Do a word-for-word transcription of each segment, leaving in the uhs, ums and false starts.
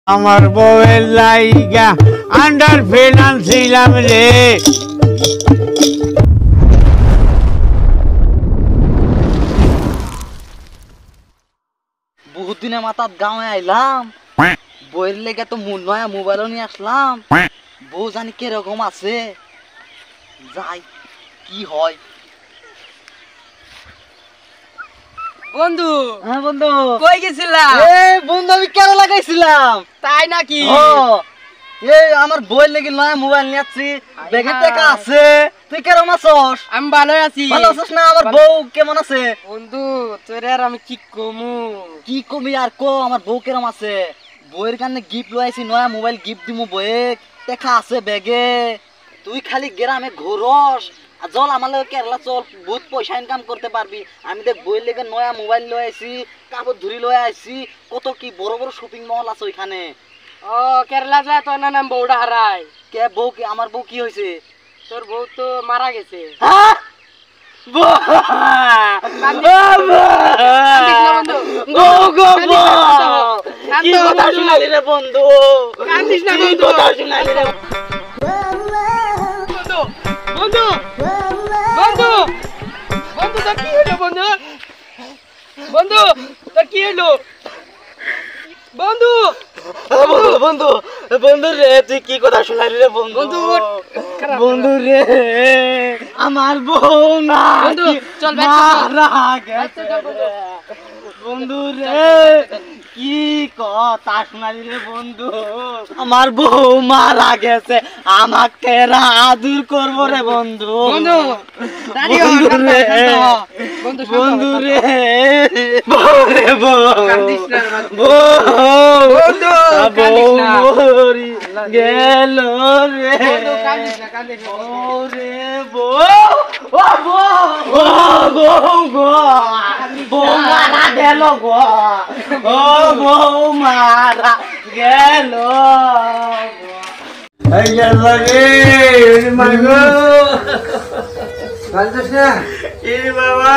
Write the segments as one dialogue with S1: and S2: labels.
S1: আমার বউয়ের লাইগা আন্ডার ফিনান্স ছিলাম রে।
S2: বহুত দিনের মাথাত গাঁয়ে আইলাম, বউয়ের লেগে তো নয়া মোবাইলও নিয়ে আসলাম। বউ জানি কিরকম আছে, যাই কি হয়।
S3: বন্ধু
S2: হ্যাঁ বন্ধু,
S3: কই গেছিলা?
S2: এ বন্ধু আমি কেন লাগাইছিলাম
S3: তাই নাকি?
S2: ও এই আমার বউয়ের লেগে নয়া মোবাইল নিয়ে আসছি, ব্যাগে টাকা আছে। তুই কেরম আছস?
S3: আমি ভালো আছি।
S2: ভালো আছিস না? আমার বউ কেমন আছে?
S3: বন্ধু তোর আর আমি কি কমু?
S2: কি কমি আর কো, আমার বউ কেরম আছে? বউয়ের কারণে গিফট লই আইছি, নয়া মোবাইল গিফট দিমু। বউয়ে টাকা আছে ব্যাগে। তুই খালি গ্রামে ঘোরস আর চল আমার লগে কেরালা চল, বহুত পয়সা ইনকাম করতে পারবি। আমি দেখ বউয়ের লেগে নয়া মোবাইল লই আইছি, কাপড় ধুরি লই আইছি, কত কি বড় বড় শপিং মল আছে ওইখানে।
S3: ও কেরালা যায় তো না, নাম বউটা হারাই।
S2: কে বউ? কি আমার বউ কি হয়েছে?
S3: তোর বউ তো মারা গেছে।
S2: হ্যাঁ কি কথা শুনালি রে বন্ধু?
S3: কান্দিস না
S2: কি
S3: বন্ধু।
S2: কথা শুনালি রে
S3: বন্ধু বন্ধু বন্ধু বন্ধু তোর কি হলো? বন্ধু বন্ধু তোর কি হলো? বন্ধু
S2: বন্ধু বন্ধু বন্ধু রে, তুই কি কথা শুনালি রে বন্ধু?
S3: বন্ধু
S2: বন্ধু রে, আমার বউ না
S3: বন্ধু চল
S2: মারা গেছে রে। বন্ধু রে, কি কথা শুনালি রে বন্ধু? আমার বউ মারা গেছে, আমাকে আদর করবো রে বন্ধু।
S3: বন্ধু
S2: বন্ধু রে,
S3: বন্ধু
S2: বন্ধু রে, বউ রে বউ,
S3: কান্দিস না
S2: বউ
S3: বন্ধু,
S2: বউ মরি গেল রে।
S3: বন্ধু কান্দিস না, কান্দিস না।
S2: বউ রে বউ, ও বউ, ও বউ গো, বউ মারা গেল গো, ও বউ মারা গেল গো। এই আল্লাহ রে মাগো, কান্দিস না এ বাবা।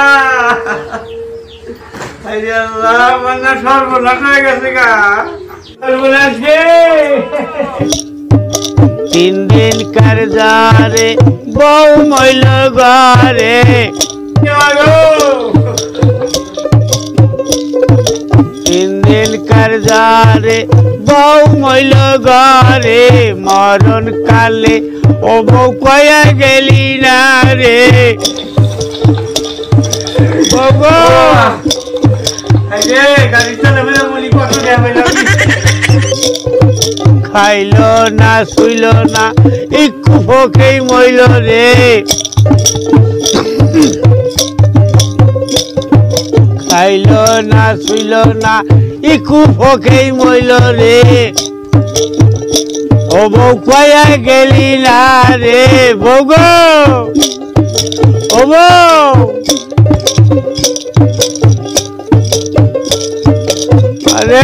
S2: এই আল্লাহ, মানে সর্বনাশ হয়ে গেছে গা, সর্বনাশ গে।
S1: তিন দিন কার যারে বউ মইল ঘরে, তিন দিন কার যারে বউ মইল ঘরে, মরণ কালে ও বউ কয়া গেলি না রে। বউ খাইল না শুইল না, একটু ফোকেই মইল রে। খাইল না শুইল না, একটু ফোকেই মইল রে। ও বউ কয়া গেলি না রে। বউ গো, ও বউ, আরে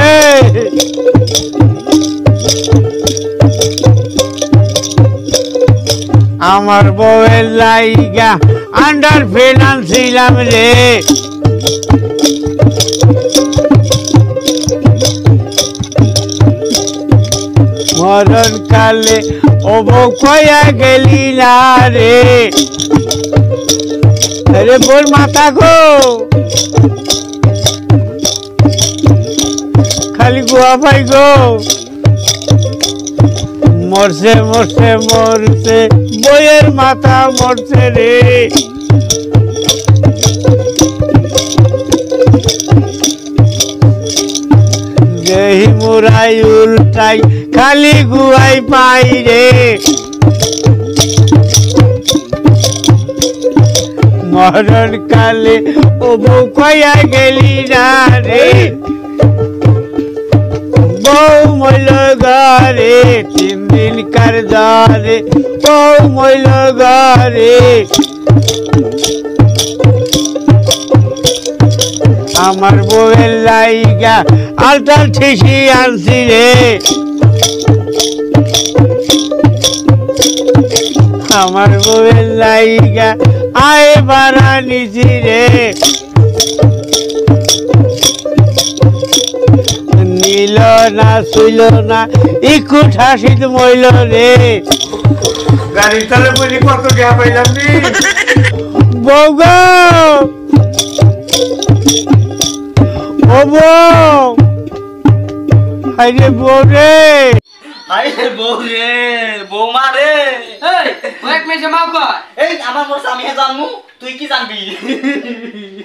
S1: আমার বউয়ের লাইগা আন্ডার ফিনান্স ছিলাম রে। মরণ কালে ও বউ কয়া গেলি না রে। আরে বোর মাথা গো, খালি গোয়া ভাই গো, মরছে মরছে মরছে, বইয়ের মাথা মরছে রে। যেই মুরাই উল্টাই খালি গুয়াই পাই রে। মরণ কালে ও বউ কয়া গেলি না রে। বউ মইল ঘরে, তিন দিন কার যারে বউ মইল ঘরে। আমার বউয়ের লাইগা আলটার ঠিসি আনছি রে। আমার বউয়ের লাইগা আয় বাড়া নিছি রে। লাগিল না শুইল না ইকু ঠাসিত মইল রে
S4: গাড়ি তালে বলি কত টাকা পাইলাম নি
S1: বউ গো ও বউ হাইরে বউ রে
S2: হাইরে বউ রে বৌমা রে
S3: এই, ও এক মেয়ে মাও কয়।
S2: এই আমার বস আমি জানমু তুই কি জানবি